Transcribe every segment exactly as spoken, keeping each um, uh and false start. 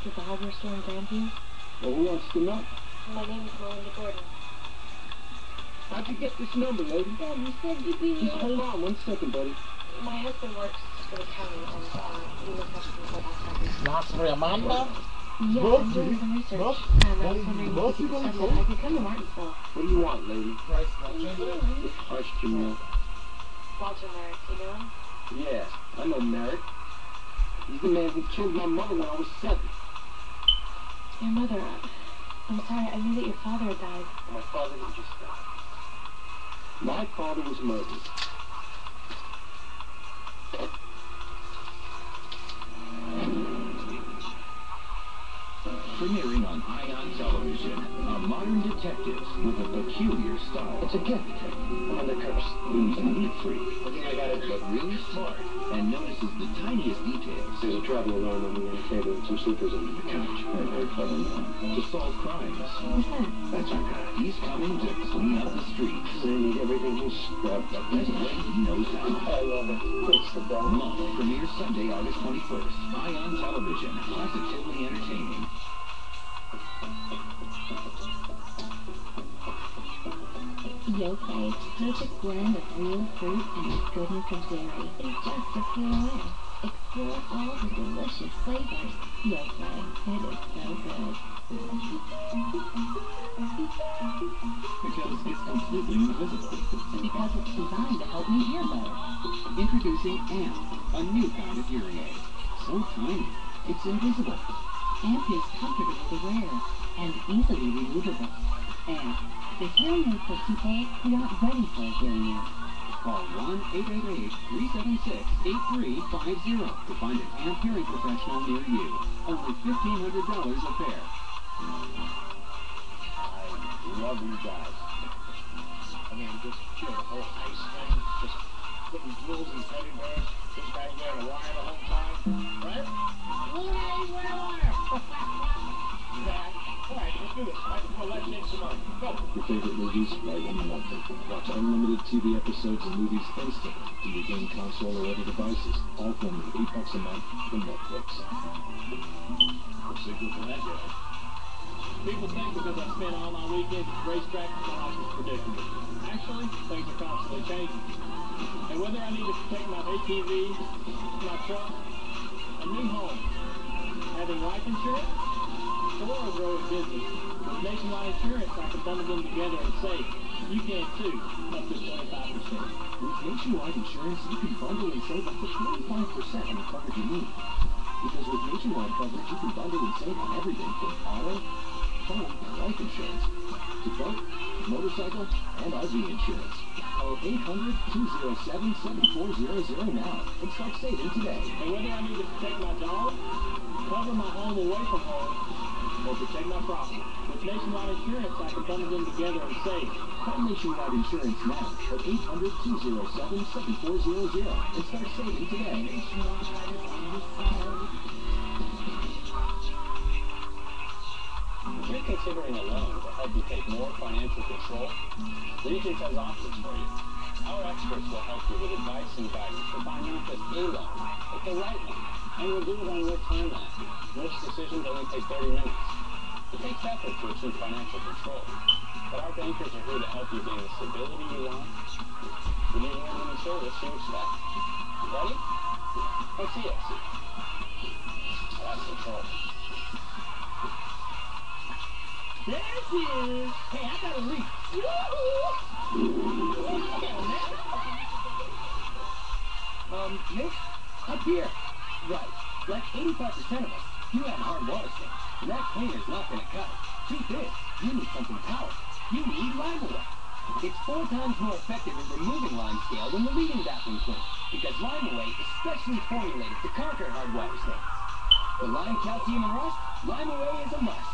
worked at the hardware store in Grandview? Well, who wants to know? My name is Melinda Gordon. How'd you get this number, lady? Dad, you said you'd be Just hold on one second, buddy. My husband works for the county, and uh, we look after the outside. Not Amanda? Yeah, I'm doing some research, and I was wondering if you could send it. I could come to Martinsville. What do you want, lady? Price not changing? It's question milk. Walter Merrick, you know him? Yeah, I know Merrick. He's the man who killed my mother when I was seven. Your mother, uh, I'm sorry, I knew that your father had died. My father didn't just die. My father was murdered. Premiering on Ion Television, a modern detective with a peculiar style. It's a gift. I'm the curse. Who's a neat freak, but really smart, and notices the tiniest details. There's a travel alarm on the end table and some sleepers under the couch. Very, very clever man. To solve crimes. Who's that? That's our guy. He's coming to clean up the streets. They need everything he's scrubbed. The best way he knows how. I love it. It's the best. Month premieres Sunday, August twenty-first. Ion Television. Positively entertaining. Yoplait, perfect blend of real fruit and the goodness of dairy. It's just a feel away. Explore all the delicious flavors. Yoplait, it is so good. Because it's completely invisible. Because it's designed to help me hear better. Introducing AMP, a new kind of hearing aid. So tiny, it's invisible. AMP is comfortable to wear and easily removable. AMP, the hearing aid for people who aren't ready for a hearing aid. Call one eight eight eight, three seven six, eight three five zero to find an AMP hearing professional near you. Only fifteen hundred dollars a pair. I love you guys. I mean, just you know, the whole ice thing, just putting jewels and teddy bears, just back there in a wire the whole time, right? Wire, wire, wire. All right, let's do this. Well, let's make some money. Go. Your favorite movies right in one thing. Watch unlimited T V episodes and movies instantly to your game console or other devices, all for only eight bucks a month from Netflix. What's the good for that guy? People think because I spend all my weekends at racetracks, my life is predictable. Actually, things are constantly changing. And whether I need to protect my A T V, my truck, a new home, having life insurance, or a growing business, with Nationwide Insurance, I can bundle them together and save. You can too, up to twenty-five percent. With Nationwide Insurance, you can bundle and save up to twenty-five percent on the coverage you need. Because with Nationwide coverage, you can bundle and save on everything from auto, home, and life insurance, to boat, motorcycle, and R V insurance. Call eight hundred, two oh seven, seven four zero zero now and start saving today. And whether I need to protect my dog, cover my home away from home, or protect my property, with Nationwide Insurance, I can bundle them together and save. Call Nationwide Insurance now at eight hundred, two oh seven, seven four zero zero and start saving today. If you're considering a loan to help you take more financial control, Regents has options for you. Our experts will help you with advice and guidance to find not just a loan, but the right one. And we'll do it on your timeline. Most decisions only take thirty minutes. It takes effort to achieve financial control, but our bankers are here to help you gain the stability you want. We need more than the service you expect. Ready? Let's see it. That's control. There it is! Hey, I got a leak. Um, Nick? Up here. Right. Like eighty-five percent of us, you have a hard water sink. And that cleaner's not gonna cut it. Truth is, you need something powerful. You need Lime-A-Way. It's four times more effective at removing lime scale than the leading bathroom cleaner. Because Lime-A-Way is specially formulated to conquer hard water stains. For lime, calcium, and rust, Lime-A-Way is a must.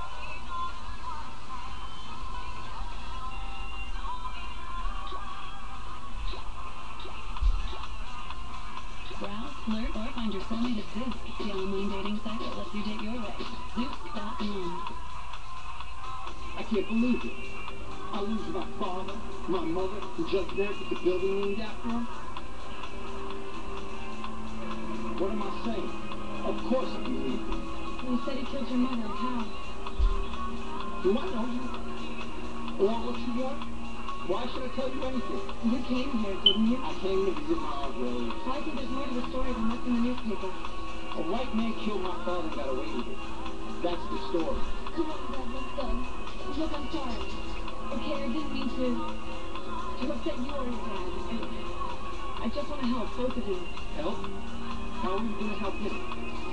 Browse, flirt, or find your soulmate at Zoosk, the online dating site that lets you date your way. Zoosk dot com. I can't believe it. I lose my father, my mother, and just there with the building named after him. What am I saying? Of course I believe it. He said he killed your mother. How? Do I know you? Or what you want? Why should I tell you anything? You came here, didn't you? I came to visit my Aunt Rose. I think there's more to the story than what's in the newspaper. A white man killed my father and got away with it. That's the story. Come on, Dad, let's go. Look, I'm sorry. Okay, I didn't mean to, to upset you or your dad. I, I just want to help, both of you. Help? How are we going to help him?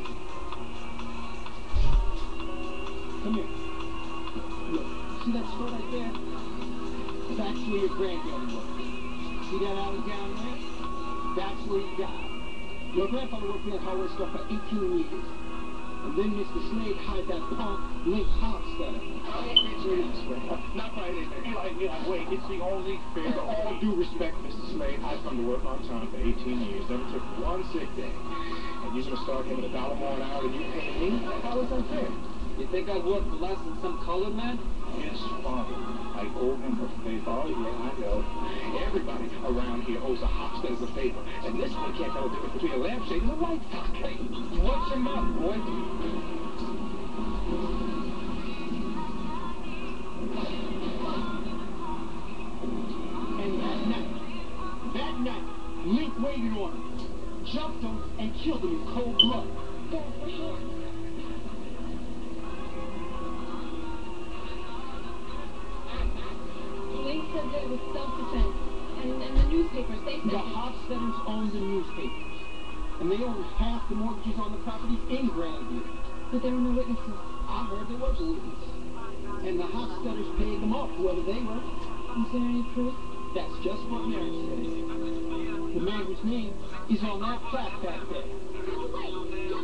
Come here. Look, see that store right there? That's where your granddaddy worked. See that alley down there? That's where he died. Your grandfather worked in that hardware store for eighteen years. And then Mister Slade hired that punk, Link Hofstadter. Not by anything. Eli, Eli, wait, it's the only fair. With all due respect, Mister Slade, I've come to work on time for eighteen years, never took one sick day. And you're going to start him at a dollar more an hour than you pay me? That was unfair. You think I'd work for less than some colored man? His father. I owe him a favor. Oh, yeah, I know. Everybody around here owes a Hofstadter a favor. And this one can't tell the difference between a lampshade and a light socket. Watch your mouth, boy. And that night, that night, Link waited on him, jumped him, and killed him in cold blood. Dad, we're here. Link said that it was self-defense, and, and the newspapers, they said... The Hofstadters own the newspapers, and they own half the mortgages on the properties in Grandview. But there were no witnesses. I heard there was a witness. And the Hofstadters paid them off, whoever they were. Is there any proof? That's just what Mary says. The man whose name is on that plaque back there. No, wait, look.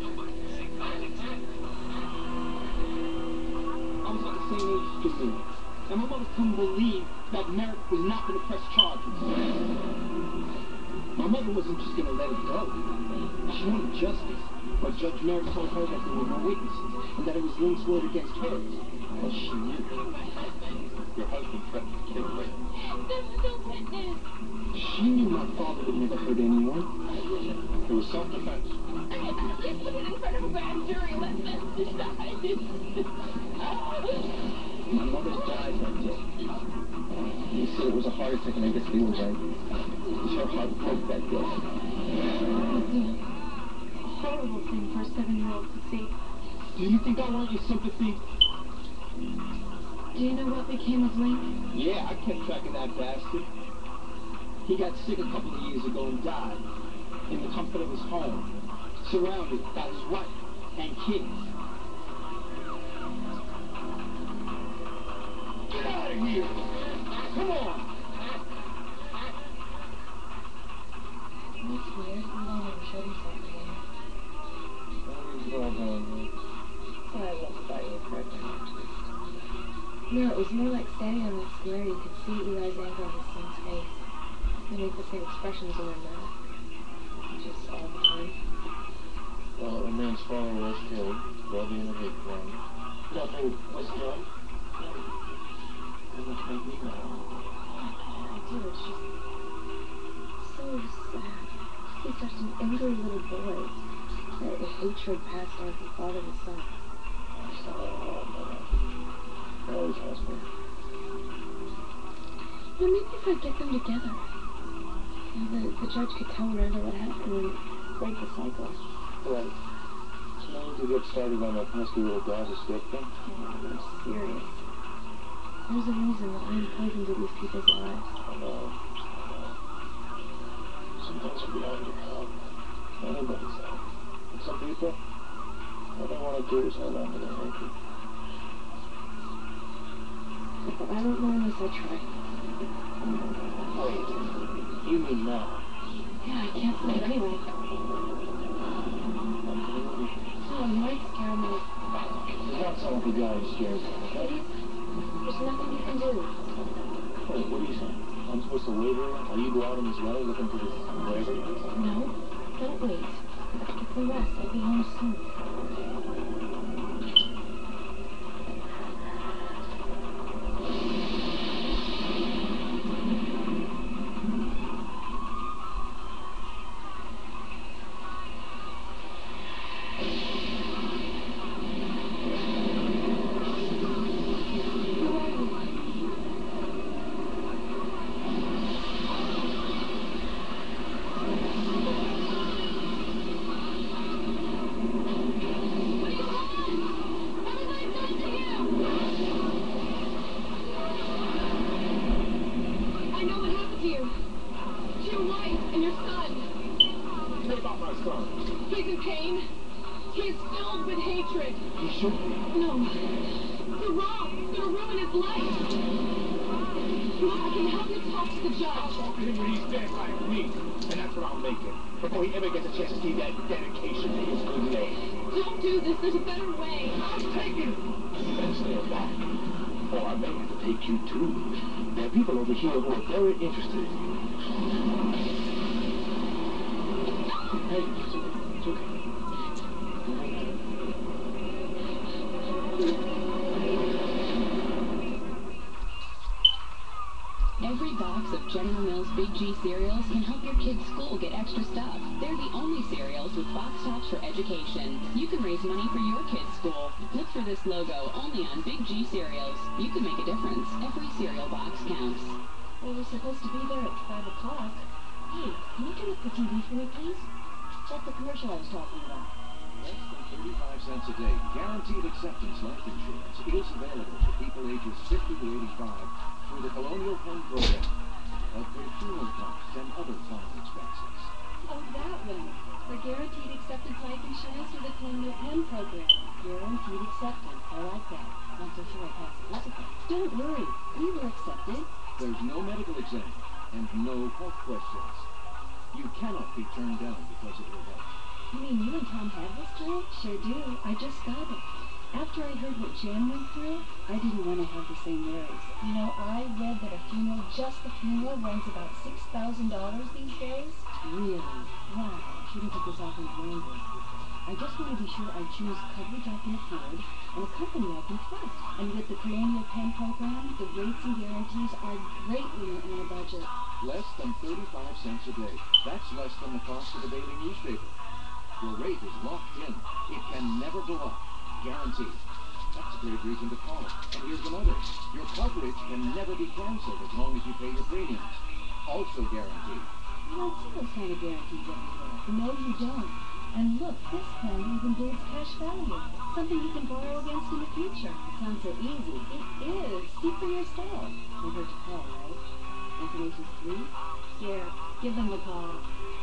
I was like the same age as Jamila. And my mother couldn't believe that Merrick was not going to press charges. My mother wasn't just going to let it go. She wanted justice. But Judge Merrick told her that there were no witnesses and that it was Link's word against hers. But she knew. Your husband threatened to kill Link. There's no witness. She knew my father would never hurt anyone. It was self-defense. I can't put it in front of a grand jury. Let them decide. My mother died that day. He said it was a heart attack, and I guess they were right. Her heart broke that day. It's a horrible thing for a seven-year-old to see. Do you think I want your sympathy? Do you know what became of Link? Yeah, I kept track of that bastard. He got sick a couple of years ago and died in the comfort of his home, surrounded by his wife and kids. Get out of here! Come on! That's weird. I'm going to show you something. I love about your program. No, it was more like standing on that square. You could see Eli's anger on his son's face. They make the same expressions in their mouth. Just all the time. Well, a man's father was killed, brother in a hate crime. Nothing was done. Doesn't make me mad. I do. It's just so sad. See such an angry little boy. That the hatred passed on from father to son. Always has been. Well, maybe if I get them together, you know, the, the judge could tell Miranda what happened and break the cycle. Right. So now to get started on that pesky little Gaza strip thing? Yeah, I'm serious. There's a reason that I'm poisoned to these people's lives. I know. I know. Some things are beyond your help. Anybody's help. And some people, all they want to do is hold on to their hatred. But I don't know unless I try. Wait. You mean now? Yeah, I can't say it anyway. No, you might scare me. It's not some of the guys scared. Please? There's nothing you can do. Wait, what are you saying? I'm supposed to wait here while you go out in this weather looking for this whatever? No, don't wait. Get some rest. I'll be home soon. officer? No. You're wrong. It's gonna ruin his life. Look, I can help you talk to the I'll judge. talk to him when he stands by me. And that's what I'll make it. Before he ever gets a chance to see that dedication to his good name. Don't do this. There's a better way. I'll take it! You better stand back. Or I may have to take you too. There are people over here who are very interested in you. Hey, it's okay. It's okay. Every box of General Mills Big G cereals can help your kid's school get extra stuff. They're the only cereals with box tops for education. You can raise money for your kid's school. Look for this logo only on Big G cereals. You can make a difference. Every cereal box counts. Well, we're supposed to be there at five o'clock. Hey, can you turn up the T V for me, please? That's the commercial I was talking about. Less than thirty-five cents a day, guaranteed acceptance life insurance is available for people ages fifty to eighty-five through the Colonial Penn program. Help pay funeral costs and other fine expenses. Oh, that one. For guaranteed acceptance life insurance through the Colonial Penn program. Guaranteed acceptance. I like that. Not so sure I passed the physical. Don't worry. We were accepted. There's no medical exam and no health questions. You cannot be turned down because of your health. You mean you and Tom have this job? Sure do. I just got it. After I heard what Jan went through, I didn't want to have the same worries. You know, I read that a funeral, just a funeral, runs about six thousand dollars these days. Really? Wow. I shouldn't put this off in blindly. I just want to be sure I choose coverage I can afford and a company I can trust. And with the Colonial Penn program, the rates and guarantees are great when you're on a budget. Less than thirty-five cents a day. That's less than the cost of a daily newspaper. Your rate is locked in. It can never go up. Guaranteed. That's a great reason to call. And here's another. Your coverage can never be canceled as long as you pay your premiums. Also guaranteed. You don't see those kind of guarantees everywhere. No, you don't. And look, this plan even builds cash value. Something you can borrow against in the future. Sounds so easy. It is. See for yourself. You heard you call, right? Information's free? Here, give them the call.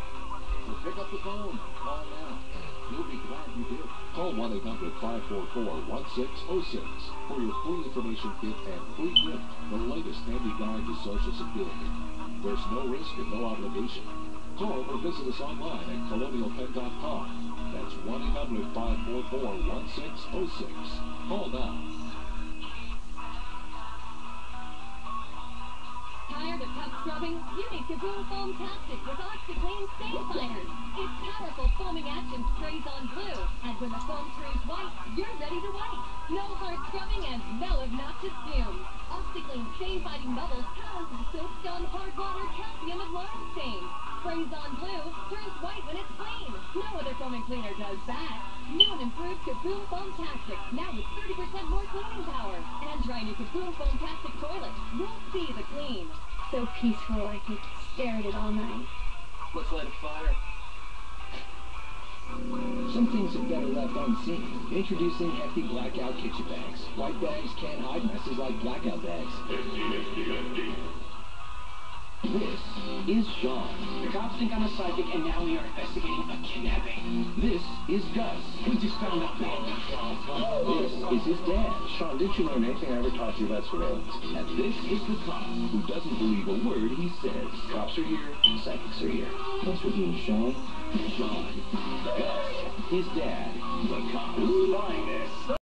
So pick up the phone. Call now. You'll be glad you did. Call one eight hundred, five four four, one six zero six for your free information kit and free gift, the latest handy guide to Social Security. There's no risk and no obligation. Call or visit us online at colonial penn dot com. That's one eight hundred, five four four, one six zero six. Call now. Tired of tough scrubbing? You need Kaboom Foam-tastic with OxyClean Stain Finers. Its powerful foaming action sprays on glue, and when the foam turns white, you're ready to white. No hard scrubbing and no obnoxious fumes. OxyClean stain-fighting bubbles powers the soap-scum, hard water, calcium, and lime stains. Sprays on glue, turns white when it's clean. No other foaming cleaner does that. New and improved Kaboom Foam-tastic, now with thirty percent more cleaning power. And try new Kaboom Foam-tastic toilet. You'll see the clean. So peaceful, I could stare at it all night. Let's light a fire. Some things are better left unseen. Introducing hefty blackout kitchen bags. White bags can't hide messes like blackout bags. This is Sean. The cops think I'm a psychic, and now we are investigating a kidnapping. This is Gus. We just found a bomb. This is his dad. Sean, didn't you learn anything I ever taught you about surveillance? And this is the cop who doesn't believe a word he says. Cops are here. Psychics are here. What's with you, Sean? Sean. Gus. His dad. The cop. Who's buying this?